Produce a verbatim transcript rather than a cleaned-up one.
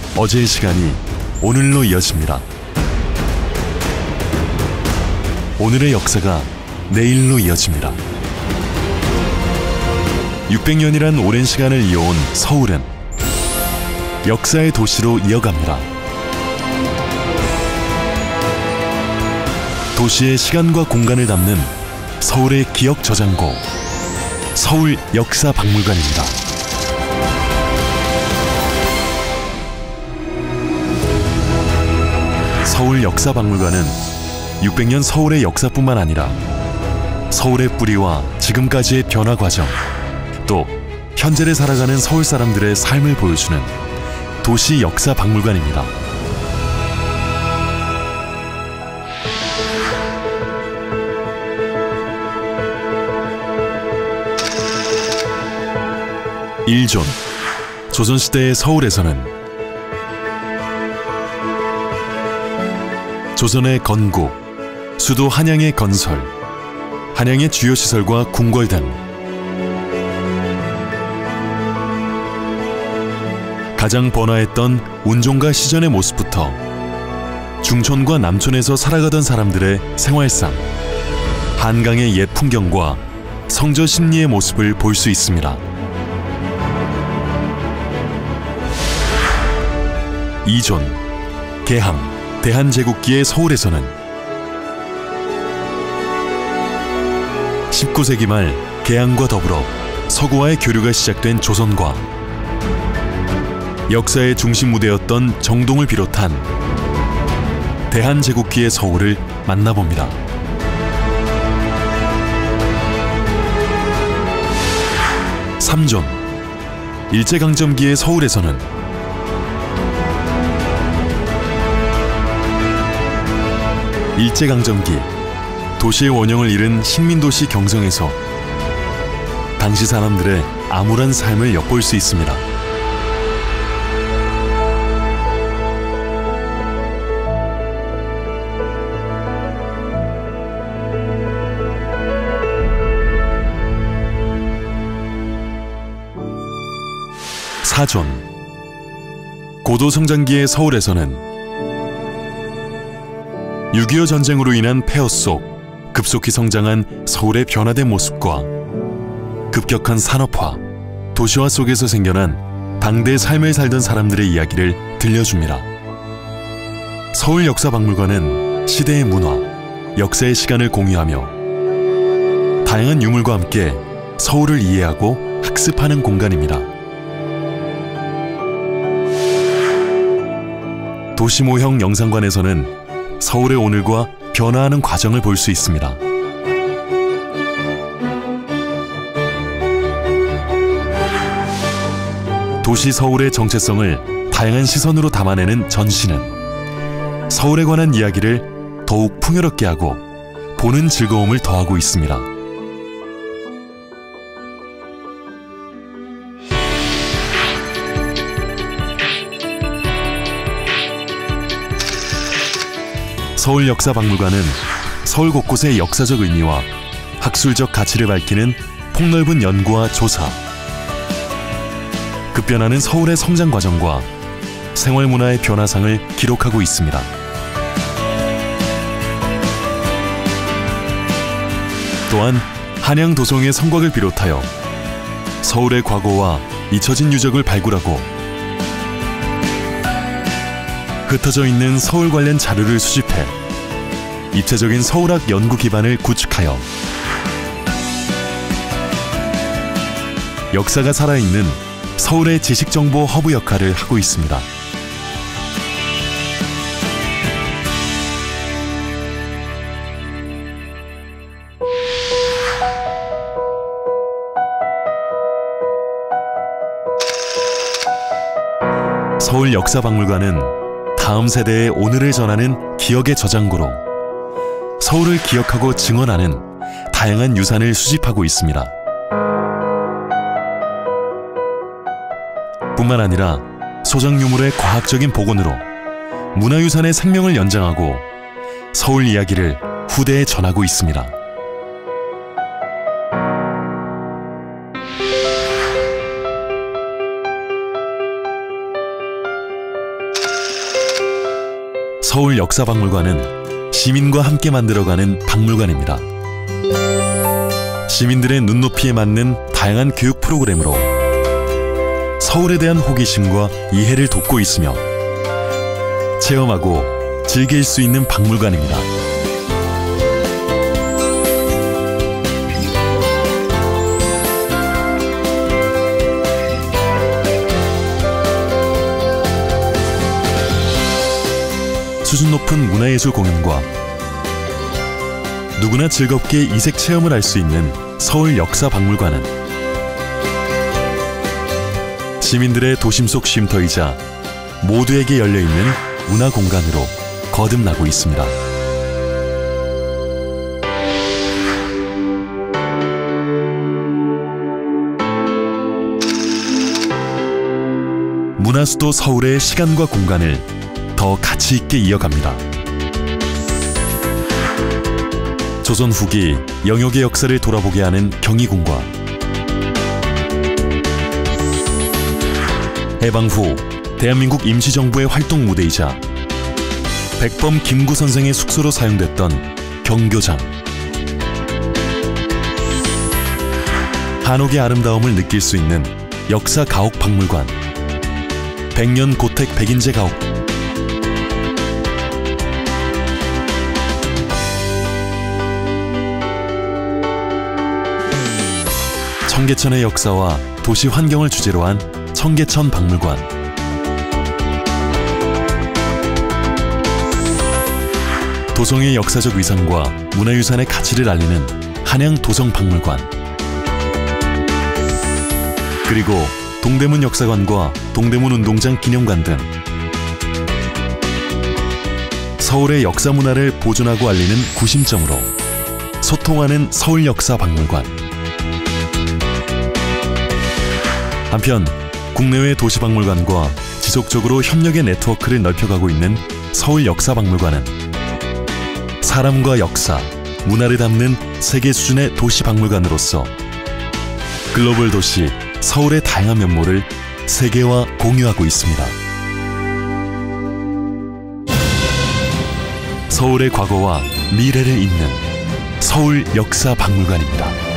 어제의 시간이 오늘로 이어집니다. 오늘의 역사가 내일로 이어집니다. 육백 년이란 오랜 시간을 이어온 서울은 역사의 도시로 이어갑니다. 도시의 시간과 공간을 담는 서울의 기억 저장고, 서울 역사박물관입니다. 서울 역사박물관은 육백 년 서울의 역사뿐만 아니라 서울의 뿌리와 지금까지의 변화 과정, 또 현재를 살아가는 서울 사람들의 삶을 보여주는 도시 역사박물관입니다. 일 존, 조선시대의 서울에서는 조선의 건국, 수도 한양의 건설, 한양의 주요 시설과 궁궐 등 가장 번화했던 운종가 시전의 모습부터 중촌과 남촌에서 살아가던 사람들의 생활상, 한강의 옛 풍경과 성저 심리의 모습을 볼 수 있습니다. 이 존, 개항, 대한제국기의 서울에서는 십구 세기 말 개항과 더불어 서구와의 교류가 시작된 조선과 역사의 중심 무대였던 정동을 비롯한 대한제국기의 서울을 만나봅니다. 삼 존, 일제강점기의 서울에서는 일제강점기, 도시의 원형을 잃은 식민도시 경성에서 당시 사람들의 암울한 삶을 엿볼 수 있습니다. 사 존, 고도성장기의 서울에서는 육이오 전쟁으로 인한 폐허 속 급속히 성장한 서울의 변화된 모습과 급격한 산업화, 도시화 속에서 생겨난 당대의 삶을 살던 사람들의 이야기를 들려줍니다. 서울 역사박물관은 시대의 문화, 역사의 시간을 공유하며 다양한 유물과 함께 서울을 이해하고 학습하는 공간입니다. 도시모형 영상관에서는 서울의 오늘과 변화하는 과정을 볼 수 있습니다. 도시 서울의 정체성을 다양한 시선으로 담아내는 전시는 서울에 관한 이야기를 더욱 풍요롭게 하고 보는 즐거움을 더하고 있습니다. 서울 역사박물관은 서울 곳곳의 역사적 의미와 학술적 가치를 밝히는 폭넓은 연구와 조사, 급변하는 서울의 성장 과정과 생활문화의 변화상을 기록하고 있습니다. 또한 한양 도성의 성곽을 비롯하여 서울의 과거와 잊혀진 유적을 발굴하고 흩어져 있는 서울 관련 자료를 수집해 입체적인 서울학 연구 기반을 구축하여 역사가 살아있는 서울의 지식정보 허브 역할을 하고 있습니다. 서울 역사박물관은 다음 세대의 오늘을 전하는 기억의 저장고로 서울을 기억하고 증언하는 다양한 유산을 수집하고 있습니다. 뿐만 아니라 소장 유물의 과학적인 복원으로 문화유산의 생명을 연장하고 서울 이야기를 후대에 전하고 있습니다. 서울 역사박물관은 시민과 함께 만들어가는 박물관입니다. 시민들의 눈높이에 맞는 다양한 교육 프로그램으로 서울에 대한 호기심과 이해를 돕고 있으며 체험하고 즐길 수 있는 박물관입니다. 수준 높은 문화예술 공연과 누구나 즐겁게 이색 체험을 할 수 있는 서울 역사박물관은 시민들의 도심 속 쉼터이자 모두에게 열려있는 문화 공간으로 거듭나고 있습니다. 문화수도 서울의 시간과 공간을 더 가치 있게 이어갑니다. 조선 후기 영역의 역사를 돌아보게 하는 경희궁과 해방 후 대한민국 임시정부의 활동 무대이자 백범 김구 선생의 숙소로 사용됐던 경교장, 한옥의 아름다움을 느낄 수 있는 역사 가옥 박물관, 백년 고택 백인제 가옥, 청계천의 역사와 도시 환경을 주제로 한 청계천 박물관, 도성의 역사적 위상과 문화유산의 가치를 알리는 한양 도성박물관, 그리고 동대문 역사관과 동대문 운동장 기념관 등 서울의 역사 문화를 보존하고 알리는 구심점으로 소통하는 서울역사박물관. 한편 국내외 도시박물관과 지속적으로 협력의 네트워크를 넓혀가고 있는 서울역사박물관은 사람과 역사, 문화를 담는 세계 수준의 도시박물관으로서 글로벌 도시 서울의 다양한 면모를 세계와 공유하고 있습니다. 서울의 과거와 미래를 잇는 서울역사박물관입니다.